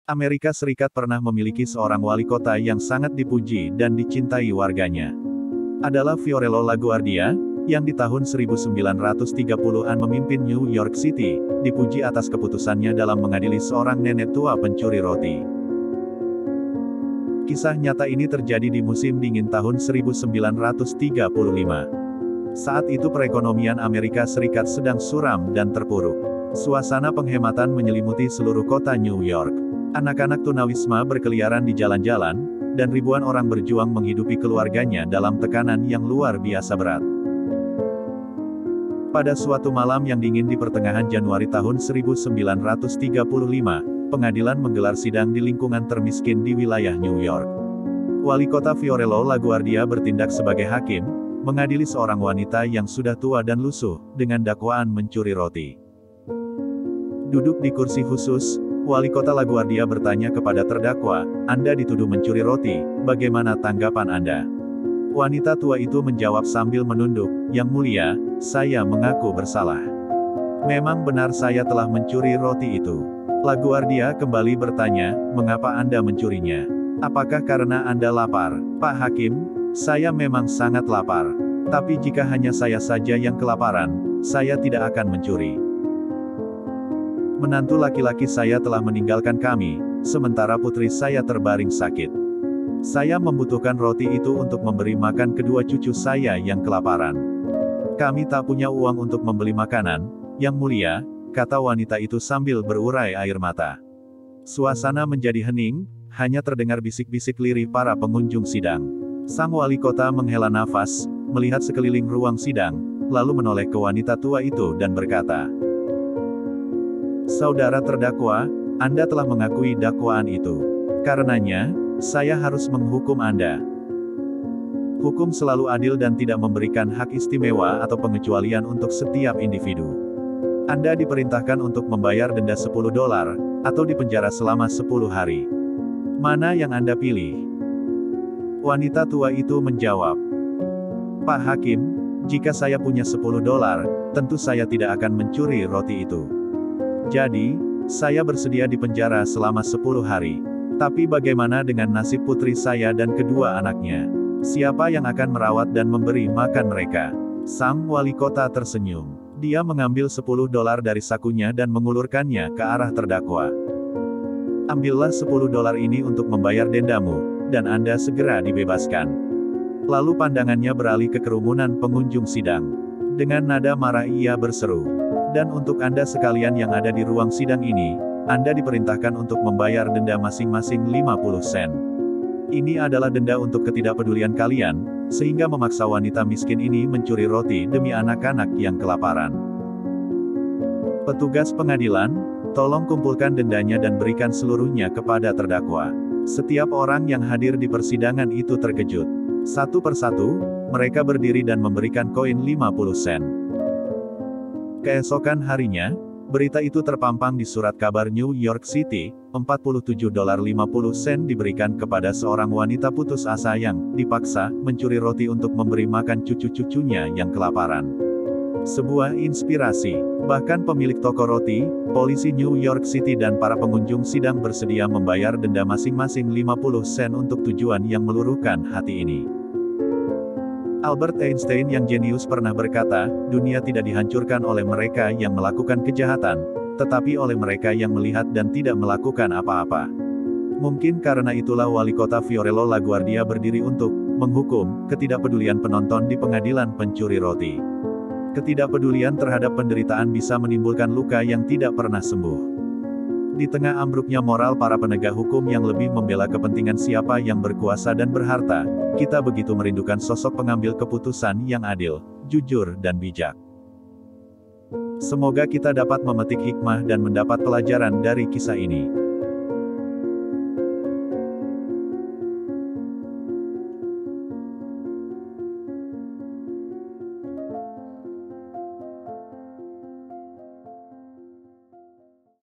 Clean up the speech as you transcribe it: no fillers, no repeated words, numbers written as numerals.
Amerika Serikat pernah memiliki seorang wali kota yang sangat dipuji dan dicintai warganya. Adalah Fiorello LaGuardia, yang di tahun 1930-an memimpin New York City, dipuji atas keputusannya dalam mengadili seorang nenek tua pencuri roti. Kisah nyata ini terjadi di musim dingin tahun 1935. Saat itu perekonomian Amerika Serikat sedang suram dan terpuruk. Suasana penghematan menyelimuti seluruh kota New York. Anak-anak tunawisma berkeliaran di jalan-jalan, dan ribuan orang berjuang menghidupi keluarganya dalam tekanan yang luar biasa berat. Pada suatu malam yang dingin di pertengahan Januari tahun 1935, pengadilan menggelar sidang di lingkungan termiskin di wilayah New York. Wali kota Fiorello LaGuardia bertindak sebagai hakim, mengadili seorang wanita yang sudah tua dan lusuh, dengan dakwaan mencuri roti. Duduk di kursi khusus, Wali kota LaGuardia bertanya kepada terdakwa, "Anda dituduh mencuri roti, bagaimana tanggapan Anda?" Wanita tua itu menjawab sambil menunduk, "Yang mulia, saya mengaku bersalah. Memang benar saya telah mencuri roti itu." LaGuardia kembali bertanya, "Mengapa Anda mencurinya? Apakah karena Anda lapar?" "Pak Hakim, saya memang sangat lapar. Tapi jika hanya saya saja yang kelaparan, saya tidak akan mencuri. Menantu laki-laki saya telah meninggalkan kami, sementara putri saya terbaring sakit. Saya membutuhkan roti itu untuk memberi makan kedua cucu saya yang kelaparan. Kami tak punya uang untuk membeli makanan, Yang Mulia," kata wanita itu sambil berurai air mata. Suasana menjadi hening, hanya terdengar bisik-bisik lirih para pengunjung sidang. Sang wali kota menghela nafas, melihat sekeliling ruang sidang, lalu menoleh ke wanita tua itu dan berkata, "Saudara terdakwa, Anda telah mengakui dakwaan itu. Karenanya, saya harus menghukum Anda. Hukum selalu adil dan tidak memberikan hak istimewa atau pengecualian untuk setiap individu. Anda diperintahkan untuk membayar denda $10, atau dipenjara selama 10 hari. Mana yang Anda pilih?" Wanita tua itu menjawab, "Pak Hakim, jika saya punya $10, tentu saya tidak akan mencuri roti itu. Jadi, saya bersedia dipenjara selama 10 hari. Tapi bagaimana dengan nasib putri saya dan kedua anaknya? Siapa yang akan merawat dan memberi makan mereka?" Sang wali kota tersenyum. Dia mengambil $10 dari sakunya dan mengulurkannya ke arah terdakwa. "Ambillah $10 ini untuk membayar dendamu, dan Anda segera dibebaskan." Lalu pandangannya beralih ke kerumunan pengunjung sidang. Dengan nada marah ia berseru, "Dan untuk Anda sekalian yang ada di ruang sidang ini, Anda diperintahkan untuk membayar denda masing-masing 50 sen. Ini adalah denda untuk ketidakpedulian kalian, sehingga memaksa wanita miskin ini mencuri roti demi anak-anak yang kelaparan. Petugas pengadilan, tolong kumpulkan dendanya dan berikan seluruhnya kepada terdakwa." Setiap orang yang hadir di persidangan itu terkejut. Satu persatu, mereka berdiri dan memberikan koin 50 sen. Keesokan harinya, berita itu terpampang di surat kabar New York City, $47.50 diberikan kepada seorang wanita putus asa yang dipaksa mencuri roti untuk memberi makan cucu-cucunya yang kelaparan. Sebuah inspirasi. Bahkan pemilik toko roti, polisi New York City dan para pengunjung sidang bersedia membayar denda masing-masing 50 sen untuk tujuan yang meluruhkan hati ini. Albert Einstein yang jenius pernah berkata, "Dunia tidak dihancurkan oleh mereka yang melakukan kejahatan, tetapi oleh mereka yang melihat dan tidak melakukan apa-apa." Mungkin karena itulah wali kota Fiorello LaGuardia berdiri untuk menghukum ketidakpedulian penonton di pengadilan pencuri roti. Ketidakpedulian terhadap penderitaan bisa menimbulkan luka yang tidak pernah sembuh. Di tengah ambruknya moral para penegak hukum yang lebih membela kepentingan siapa yang berkuasa dan berharta, kita begitu merindukan sosok pengambil keputusan yang adil, jujur dan bijak. Semoga kita dapat memetik hikmah dan mendapat pelajaran dari kisah ini.